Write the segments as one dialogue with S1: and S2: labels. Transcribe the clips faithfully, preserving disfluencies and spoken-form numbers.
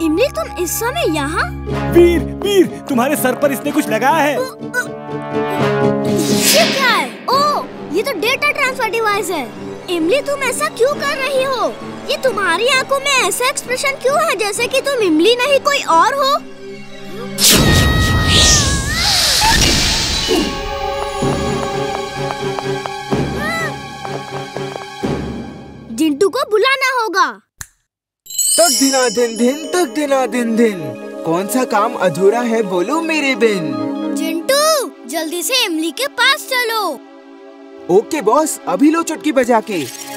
S1: इमली तुम इस समय यहाँ?
S2: वीर, वीर, तुम्हारे सर पर इसने कुछ लगाया है।
S1: ये क्या है? ओह, ये तो डेटा ट्रांसफर डिवाइस है। इमली तुम ऐसा क्यों कर रही हो? ये तुम्हारी आंखों में ऐसा एक्सप्रेशन क्यों है जैसे कि तुम इमली नहीं कोई और हो? जिंटू को बुलाना होगा।
S3: तक दिना दिन दिन तक दिना दिन दिन, कौन सा काम अधूरा है बोलो मेरे बिन।
S1: जिंटू, जल्दी से इमली के पास चलो।
S3: ओके बॉस, अभी लो चुटकी बजा के।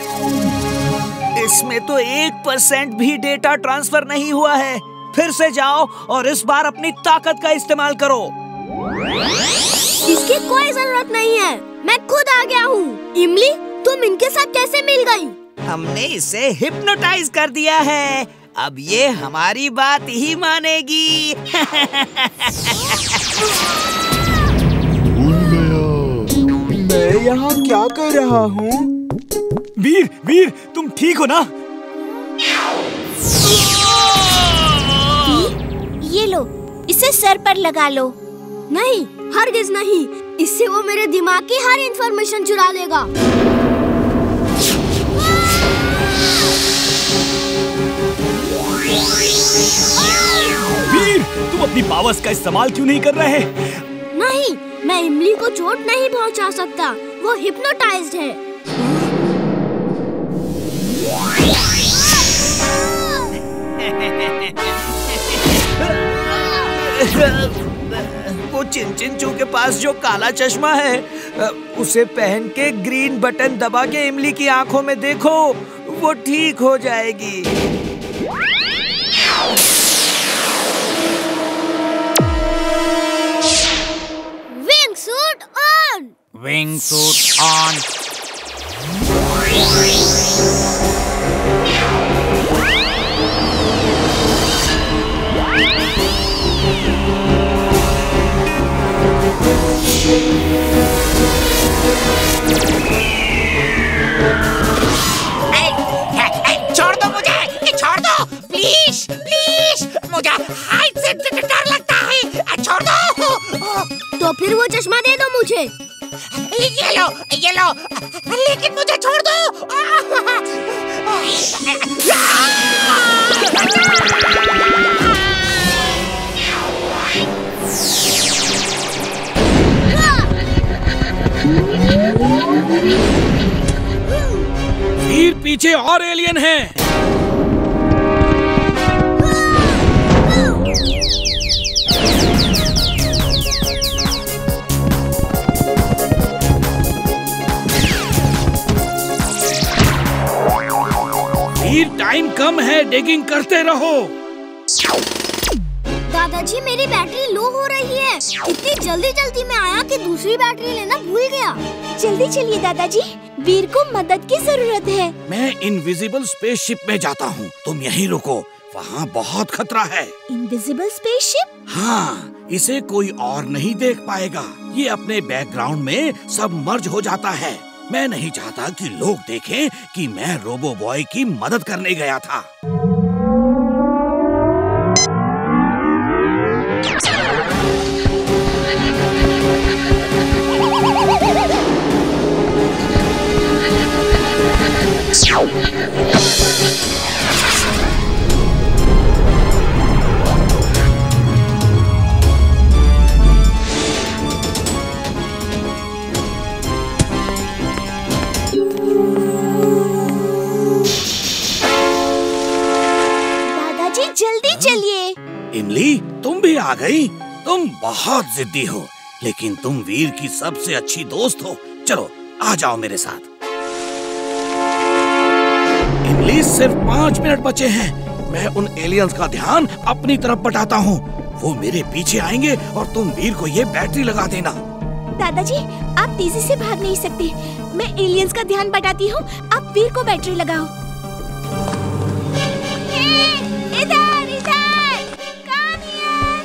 S4: इसमें तो एक परसेंट भी डेटा ट्रांसफर नहीं हुआ है। फिर से जाओ और इस बार अपनी ताकत का इस्तेमाल करो।
S1: इसकी कोई जरूरत नहीं है, मैं खुद आ गया हूँ। इमली, तुम इनके साथ कैसे मिल गई?
S4: हमने इसे हिप्नोटाइज कर दिया है। अब ये हमारी बात ही मानेगी।
S3: मैं यहाँ क्या कर रहा हूँ?
S2: वीर, वीर, तुम ठीक हो ना?
S1: ये लो, इसे सर पर लगा लो। नहीं, हरगिज नहीं। इससे वो मेरे दिमाग की हर इंफॉर्मेशन चुरा लेगा।
S2: वीर, तुम अपनी पावर्स का इस्तेमाल क्यों नहीं कर रहे?
S1: नहीं, मैं इमली को चोट नहीं पहुंचा सकता। वो हिप्नोटाइज्ड है।
S4: वो चिनचिनचू के पास जो काला चश्मा है, उसे पहन के ग्रीन बटन दबा के इमली की आंखों में देखो, वो ठीक हो जाएगी।
S1: Wingsuit on.
S4: Wingsuit on.
S5: छोड़ दो मुझे, छोड़ दो प्लीज प्लीज, मुझे हाइट से डर लगता है, छोड़ दो।
S1: तो फिर वो चश्मा दे दो मुझे।
S5: ये लो, ये लो, लेकिन मुझे छोड़ दो।
S2: वीर, पीछे और एलियन हैं। वीर, टाइम कम है, डिगिंग करते रहो।
S1: दादाजी, मेरी बैटरी लो हो रही है। इतनी जल्दी जल्दी में आया कि दूसरी बैटरी लेना भूल गया। जल्दी चलिए दादाजी, वीर को मदद की जरूरत है।
S2: मैं इनविजिबल स्पेसशिप में जाता हूँ, तुम यहीं रुको, वहाँ बहुत खतरा है।
S1: Invisible spaceship?
S2: हाँ, इसे कोई और नहीं देख पाएगा। ये अपने बैकग्राउंड में सब मर्ज हो जाता है। मैं नहीं चाहता कि लोग देखें कि मैं रोबो बॉय की मदद करने गया था।
S1: जल्दी चलिए।
S2: इमली, तुम भी आ गई। तुम बहुत जिद्दी हो, लेकिन तुम वीर की सबसे अच्छी दोस्त हो। चलो, आ जाओ मेरे साथ। इमली, सिर्फ पाँच मिनट बचे हैं। मैं उन एलियंस का ध्यान अपनी तरफ बटाता हूँ। वो मेरे पीछे आएंगे और तुम वीर को ये बैटरी लगा देना।
S1: दादाजी, आप तेजी से भाग नहीं सकते। मैं एलियंस का ध्यान बटाती हूँ, आप वीर को बैटरी लगाओ। इधर इधर, कम हियर।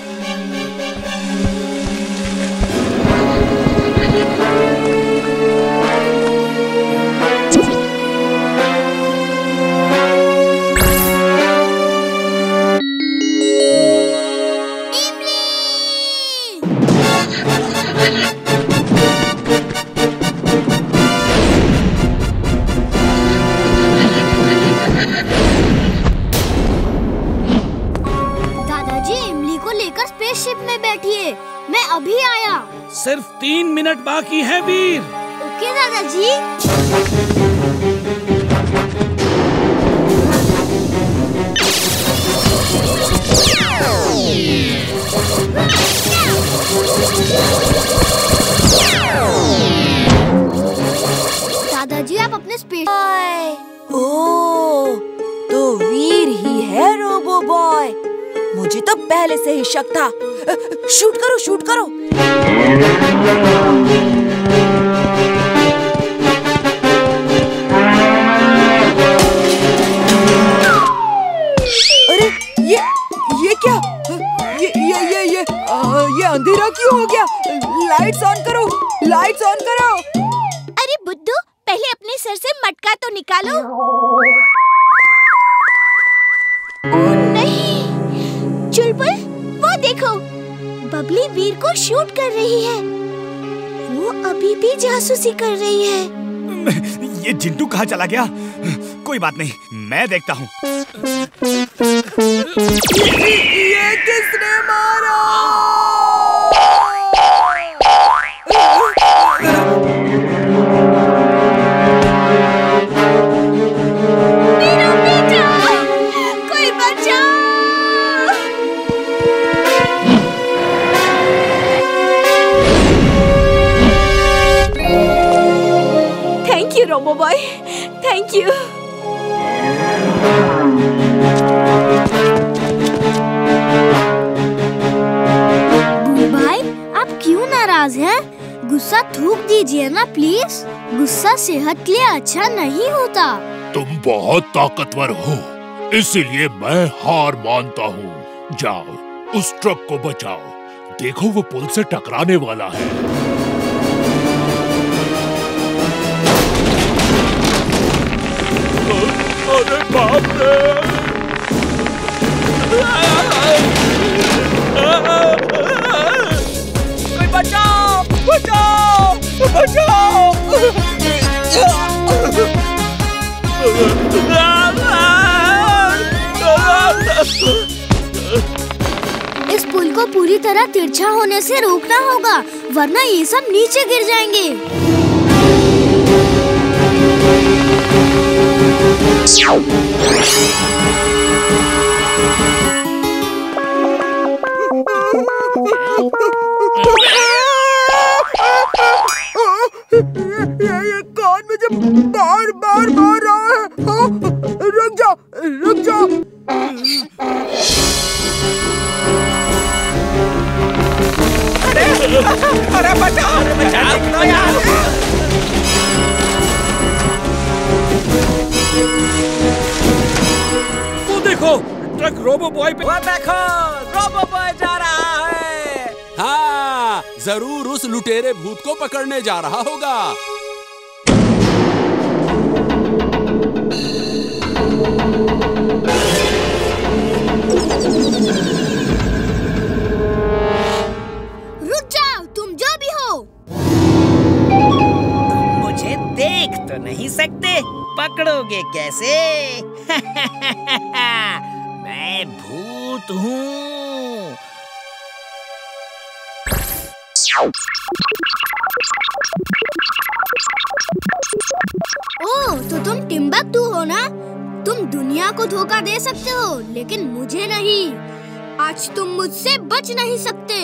S1: लेकर स्पेसशिप में बैठिए, मैं अभी आया।
S2: सिर्फ तीन मिनट बाकी है वीर।
S1: ओके दादाजी। दादाजी आप अपने स्पेस।
S6: ओह, तो वीर ही है रोबो बॉय। मुझे तो पहले से ही शक था। शूट करो, शूट करो। अरे ये ये क्या? ये ये ये ये आ, ये अंधेरा क्यों हो गया? लाइट्स ऑन करो, लाइट्स ऑन करो।
S1: अरे बुड्ढू, पहले अपने सर से मटका तो निकालो। ओह नहीं, चुलबुल वो देखो, बबली वीर को शूट कर रही है। वो अभी भी जासूसी कर रही है।
S7: ये जिंटू कहाँ चला गया? कोई बात नहीं, मैं देखता हूँ।
S6: ये किसने मारा?
S1: मेरा बेटा, कोई बचाओ!
S6: Thank you robo boy, thank you.
S1: भाई आप क्यों नाराज हैं? गुस्सा थूक दीजिए ना प्लीज। गुस्सा सेहत के लिए अच्छा नहीं होता।
S8: तुम बहुत ताकतवर हो, इसीलिए मैं हार मानता हूँ। जाओ उस ट्रक को बचाओ, देखो वो पुल से टकराने वाला है। अरे बाप रे!
S4: कोई बचाओ, बचाओ, बचाओ!
S1: इस पुल को पूरी तरह तिरछा होने से रोकना होगा, वरना ये सब नीचे गिर जाएंगे।
S3: ये ये कौन मुझे बार बार मार रहा है? हाँ, रुक जाओ, रुक जाओ।
S4: अरे अरे बचाओ, अरे बचाओ यार!
S2: वो देखो, ट्रक रोबो बॉय पे।
S4: वो देखो, रोबो बॉय जा रहा है।
S9: हाँ, जरूर उस लुटेरे भूत को पकड़ने जा रहा होगा।
S1: रुक जाओ, तुम जो भी हो।
S4: तुम मुझे देख तो नहीं सकते, पकड़ोगे कैसे? मैं भूत हूँ।
S1: ओह, तो तुम टिम्बकटू हो ना? तुम दुनिया को धोखा दे सकते हो, लेकिन मुझे नहीं। आज तुम मुझसे बच नहीं सकते।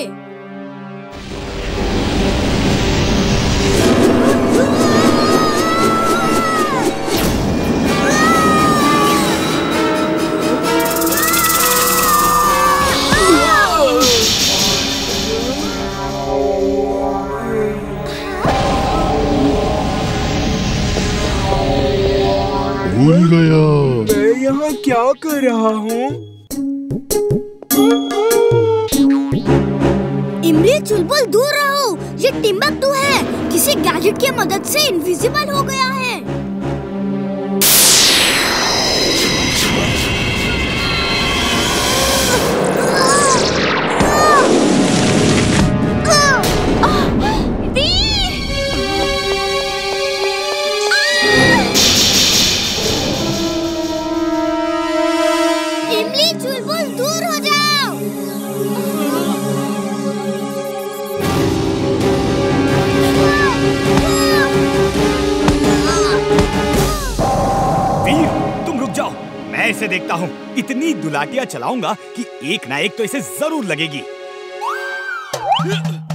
S8: भूल गया।
S3: मैं यहाँ क्या कर रहा हूँ?
S1: इमली, चुलबुल दूर रहो, ये टिम्बकटू है, किसी गैजेट की मदद से इनविजिबल हो गया है। इमली, चुलबुल दूर हो जाओ।
S7: इसे देखता हूँ। इतनी दुलाटियां चलाऊंगा कि एक ना एक तो इसे जरूर लगेगी।